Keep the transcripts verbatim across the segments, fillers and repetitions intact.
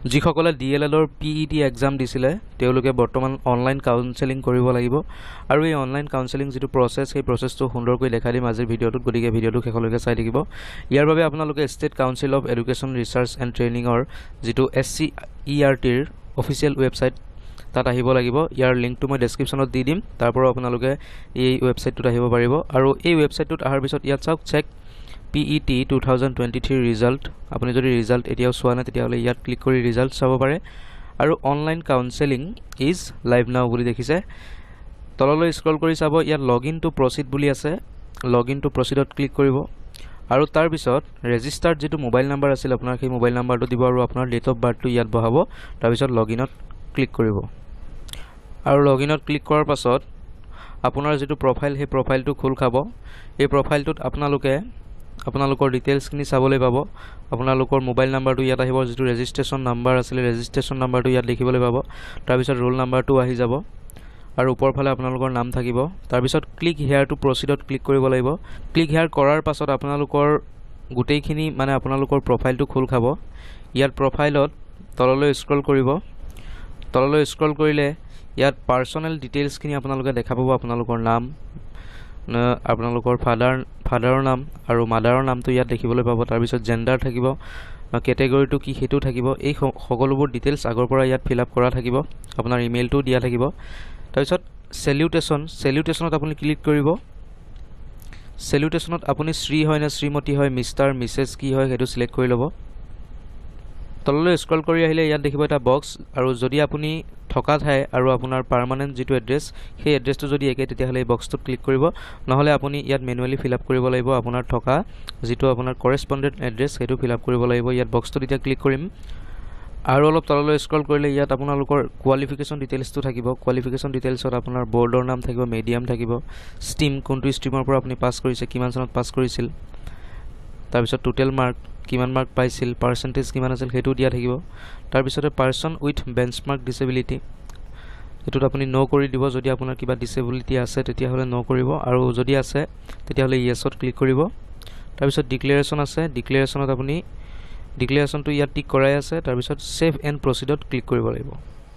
যিসকলে D L এডৰ P E T exam দিছিলে তেওঁলোকে বৰ্তমান অনলাইন কাউন্সেলিং কৰিব লাগিব আৰু এই অনলাইন কাউন্সেলিং যেটো প্ৰসেস সেই প্ৰসেসটো সুন্দৰকৈ দেখাই দিম আজিৰ ভিডিঅ'টোত গতিকে ভিডিঅ'টো শেষলৈকে চাই থাকিব ইয়াৰ বাবে আপোনালোকে state council of education research and ট্ৰেইনিংৰ যেটো এছ চি ই আৰ টিৰ অফিচিয়েল ৱেবছাইট তাত আহিব লাগিব ইয়াৰ লিংকটো মই ডেসক্ৰিপচনত দি দিম তাৰ পৰা আপোনালোকে এই ৱেবছাইটটোত আহিব পাৰিব আৰু এই ৱেবছাইটটোত আহাৰ পিছত ইয়াত চাওক check P E T twenty twenty-three result আপুনি যদি ৰিজাল্ট এতিয়াও চোৱা নাই তেতিয়া হলে ইয়াত ক্লিক কৰি ৰিজাল্ট চাব পাৰে আৰু অনলাইন কাউন্সেলিং ইজ লাইভ নাও বুলি দেখিছে তললৈ স্ক্ৰল কৰি চাব ইয়াত লগইন টু প্ৰসিড বুলি আছে লগইন টু প্ৰসিডত ক্লিক কৰিব আৰু তাৰ পিছত ৰেজিষ্টাৰ্ড যেটো মোবাইল নাম্বাৰ আছিল আপোনাৰ সেই মোবাইল নাম্বাৰটো দিব আৰু আপোনাৰ ডেট অফ বাৰ্থটো ইয়াত বহাব তাৰ পিছত লগইনত ক্লিক কৰিব আৰু লগইনত ক্লিক কৰাৰ পাছত আপোনাৰ যেটো প্ৰফাইল সেই প্ৰফাইলটো খোল খাব এই প্ৰফাইলটোত আপোনালোকে আপোনালোকৰ ডিটেইলছ খিনি চাবলৈ পাব আপোনালোকৰ মোবাইল নাম্বাৰটো ইয়াত আহিব যেটো ৰেজিষ্ট্ৰেচন নাম্বাৰ আছিল ৰেজিষ্ট্ৰেচন নাম্বাৰটো ইয়াত দেখিবলৈ পাব তাৰ পিছত ৰোল নাম্বাৰটো আহি যাব আৰু ওপৰ ফালে আপোনালোকৰ নাম থাকিব তাৰ পিছত ক্লিক হিয়াৰ টু প্ৰসিডত ক্লিক কৰিব লাগিব ক্লিক হিয়াৰ কৰাৰ পাছত আপোনালোকৰ গুটেইখিনি মানে আপোনালোকৰ প্ৰফাইলটো খোল খাব ইয়াত প্ৰফাইলত তললৈ স্ক্ৰল কৰিব তললৈ স্ক্ৰল কৰিলে ইয়াত পাৰ্সোনেল ডিটেইলছ খিনি আপোনালোকে দেখা পাব আপোনালোকৰ নাম আপোনালোকৰ ফাদাৰ ফাদাৰৰ নাম আৰু মাদাৰৰ নামটো ইয়াত দেখিবলৈ পাব তাৰ পিছত জেন্ডাৰ থাকিব ক্যাটাগৰীটো কি হেতু থাকিব এই সকলোবোৰ ডিটেইলছ আগৰ পৰা ইয়াত ফিল আপ কৰা থাকিব আপোনাৰ ইমেইলটো দিয়া থাকিব তাৰ পিছত সেলিউটেশন সেলিউটেশনত আপুনি ক্লিক কৰিব সেলিউটেশনত আপুনি শ্ৰী হয় না শ্ৰীমতী হয় মিস্টাৰ মিসেস কি হয় হেতু সিলেক্ট কৰি লব তললৈ স্ক্ৰল কৰি আহিলে ইয়াত দেখিব এটা বক্স আৰু যদি আপুনি থকা ঠাই আৰু আপোনাৰ পাৰ্মানেন্ট যেটো এড্ৰেছ সেই এড্ৰেছটো যদি একে তেতিয়া হলে এই বক্সটোত ক্লিক কৰিব নহলে আপুনি ইয়াত মেনুৱেলি ফিল আপ কৰিব লাগিব আপোনাৰ থকা যেটো আপোনাৰ কৰেসপন্ডেন্ট এড্ৰেছ হেতু ফিল আপ কৰিব লাগিব ইয়াত বক্সটো এতিয়া ক্লিক কৰিম আৰু অলপ তললৈ স্ক্ৰল কৰিলে ইয়াত আপোনালোকৰ কোৱালিফিকেশন ডিটেইলছটো থাকিব কোৱালিফিকেশন ডিটেইলছত আপোনাৰ বৰ্ডৰ নাম থাকিব মিডিয়াম থাকিব ষ্ট্ৰীম কোনটো ষ্ট্ৰীমৰ পৰা আপুনি পাস কৰিছে কিমান চনত পাস কৰিছিল তাৰ পিছত টোটাল মাৰ্ক কিমান মাৰ্ক পাইছিল পাৰ্সেন্টেজ কিমান আছিল হেতু দিয়া থাকিব তাৰ পিছতে পাৰসন উইথ বেঞ্চমাৰ্ক ডিসেবিলিটি এটোত আপুনি নো কৰি দিব যদি আপোনাৰ কিবা ডিসেবিলিটি আছে তেতিয়া হলে নো কৰিব আৰু যদি আছে তেতিয়া হলে ইয়েছত ক্লিক কৰিব তাৰ পিছত ডিক্লেৰেচন আছে ডিক্লেৰেচনত আপুনি ডিক্লেৰেচনটো ইয়াত টিক কৰাই আছে তাৰ পিছত সেভ এণ্ড প্ৰসিডত ক্লিক কৰিব লাগিব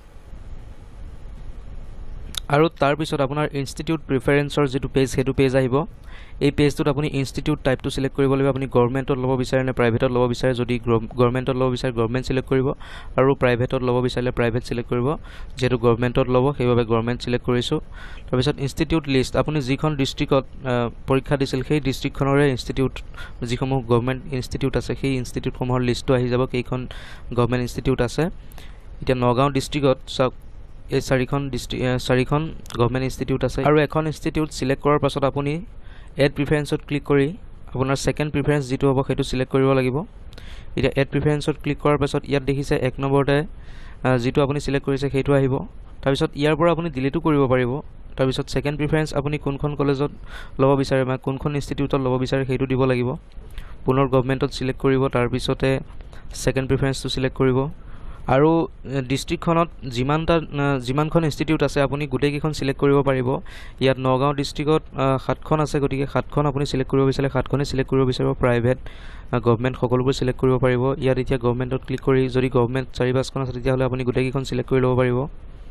আৰু তাৰ পিছত আপোনাৰ ইনষ্টিটিউট প্ৰিফাৰেন্সৰ যেটো পেজ হেতু পেজ আহিব এই পেজটোত আপুনি ইনষ্টিটিউট টাইপটো সিলেক্ট কৰিব লাগিব আপুনি গভৰ্ণমেণ্টত লব বিচাৰে নে প্ৰাইভেটত লব বিচাৰে যদি গভৰ্ণমেণ্টত লব বিচাৰে গভৰ্ণমেণ্ট সিলেক্ট কৰিব আৰু প্ৰাইভেটত লব বিচাৰে প্ৰাইভেট সিলেক্ট কৰিব যেটো গভৰ্ণমেণ্টত লব সেইভাবে গভৰ্ণমেণ্ট সিলেক্ট কৰিছো তাৰ পিছত ইনষ্টিটিউট লিষ্ট আপুনি যিখন ডিস্ট্ৰিক্টত পৰীক্ষা দিছিল সেই ডিস্ট্ৰিক্টখনৰে ইনষ্টিটিউট যিসমূহ গভৰ্ণমেণ্ট ইনষ্টিটিউট আছে সেই ইনষ্টিটিউটসমূহৰ লিষ্টটো আহি যাব কেইখন গভৰ্ণমেণ্ট ইনষ্টিটিউট আছে এতিয়া নগাঁও ডিস্ট্ৰিক্টত সব এই চাৰিখন চাৰিখন গভৰ্ণমেণ্ট ইনষ্টিটিউট আছে আৰু এখন ইনষ্টিটিউট সিলেক্ট কৰাৰ পাছত আপুনি এড প্ৰিফাৰেন্সত ক্লিক কৰি আপোনাৰ সেকেন্ড প্ৰিফাৰেন্স যেটো হ'ব হেতু সিলেক্ট কৰিব লাগিব এতিয়া এড প্ৰিফাৰেন্সত ক্লিক কৰাৰ পাছত ইয়াত দেখিছে এক নম্বৰতে যেটো আপুনি সিলেক্ট কৰিছে হেতু আহিব তাৰ পিছত ইয়াৰ পৰা আপুনি ডিলিটও কৰিব পাৰিব তাৰ পিছত সেকেন্ড প্ৰিফাৰেন্স আপুনি কোনখন কলেজত লব বিচাৰে বা কোনখন ইনষ্টিটিউটত লব বিচাৰে হেতু দিব লাগিব পুনৰ গভৰ্ণমেণ্টত সিলেক্ট কৰিব তাৰ পিছতে সেকেন্ড প্ৰিফাৰেন্সটো সিলেক্ট কৰিব আৰু ডিস্ট্ৰিক্টখনত যিমানটা যিমানখন ইনষ্টিটিউট আছে আপুনি গুটেই কিখন সিলেক্ট কৰিব পাৰিব ইয়াত নগাঁও ডিস্ট্ৰিক্টত সাতখন আছে গতিকে সাতখন আপুনি সিলেক্ট কৰিব বিচাৰে সাতখনে সিলেক্ট কৰিব বিচাৰিব প্ৰাইভেট গভৰ্ণমেণ্ট সকলোবোৰ সিলেক্ট কৰিব পাৰিব ইয়াত এতিয়া গভৰ্ণমেণ্টত ক্লিক কৰি যদি গভৰ্ণমেণ্ট চাৰি পাঁচখন আছে তেতিয়া হলে আপুনি গুটেই কিখন সিলেক্ট কৰি লব পাৰিব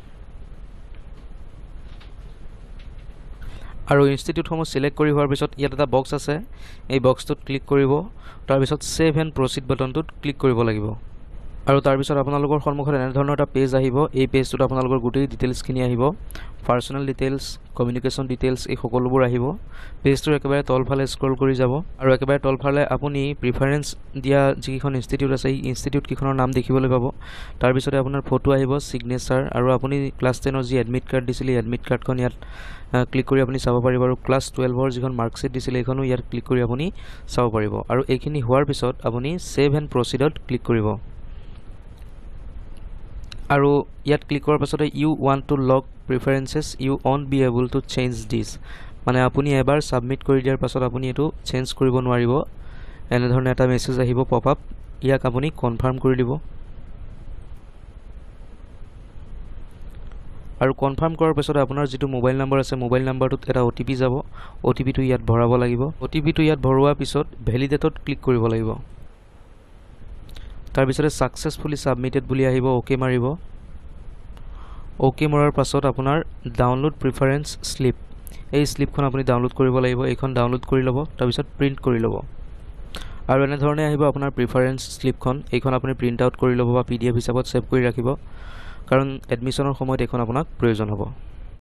আৰু ইনষ্টিটিউটসমূহ সিলেক্ট কৰি হোৱাৰ পিছত ইয়াত এটা বক্স আছে এই বক্সটোত ক্লিক কৰিব তাৰ পিছত সেভ এণ্ড প্ৰসিড বাটনটোত ক্লিক কৰিব লাগিব আৰু তাৰ পিছত আপোনালোকৰ সন্মুখত এনে ধৰণৰ এটা পেজ আহিব এই পেজটোত আপোনালোকৰ গুটেই ডিটেইলছ খিনি আহিব পাৰ্সোনেল ডিটেইলছ কমিউনিকেশন ডিটেইলছ এই সকলোবোৰ আহিব পেজটোৰ একেবাৰে তলফালে স্ক্ৰল কৰি যাব আৰু একেবাৰে তলফালে আপুনি প্ৰিফাৰেন্স দিয়া যিখন ইনষ্টিটিউট আছে এই ইনষ্টিটিউট কিখনৰ নাম দেখিবলৈ পাব তাৰ পিছতে আপোনাৰ ফটো আহিব সিগনেচাৰ আৰু আপুনি ক্লাছ টেনৰ যি এডমিট কাৰ্ড দিছিলে এডমিট কাৰ্ডখন ইয়াত ক্লিক কৰি আপুনি চাব পাৰিব আৰু ক্লাছ টুৱেলভৰ যিখন মাৰ্কশিট দিছিলে এইখনো ইয়াত ক্লিক কৰি আপুনি চাব পাৰিব আৰু এইখিনি হোৱাৰ পিছত আপুনি সেভ এণ্ড প্ৰসিডত ক্লিক কৰিব আৰু ইয়াত ক্লিক কৰাৰ পাছতে you want to lock preferences you won't be able to change this মানে আপুনি এবাৰ সাবমিট কৰি দিয়াৰ পাছত আপুনি এটো চেঞ্জ কৰিব নোৱাৰিব এনে ধৰণে এটা মেছেজ আহিব পপ আপ ইয়াক আপুনি কনফাৰ্ম কৰি দিব আৰু কনফাৰ্ম কৰাৰ পাছত আপোনাৰ যেটো মোবাইল নম্বৰ আছে মোবাইল নম্বৰটোত এটা ওটিপি যাব ওটিপিটো ইয়াত ভৰাব লাগিব ওটিপিটো ইয়াত ভৰোৱাৰ পিছত ভ্যালিডেটত ক্লিক কৰিব লাগিব তাৰ পিছতে সাকসেসফুলি সাবমিটেড বুলি আহিব ওকে মাৰিব ওকে মৰাৰ পাছত আপোনাৰ ডাউনলোড প্ৰিফাৰেন্স স্লিপ এই স্লিপখন আপুনি ডাউনলোড কৰিব লাগিব এইখন ডাউনলোড কৰি ল'ব তাৰ পিছত প্ৰিন্ট কৰি ল'ব আৰু এনে ধৰণে আহিব আপোনাৰ প্ৰিফাৰেন্স স্লিপখন এইখন আপুনি প্ৰিন্ট আউট কৰি ল'ব বা পিডিএফ হিচাপত সেভ কৰি ৰাখিব কাৰণ এডমিশনৰ সময়ত এইখন আপোনাক প্ৰয়োজন হ'ব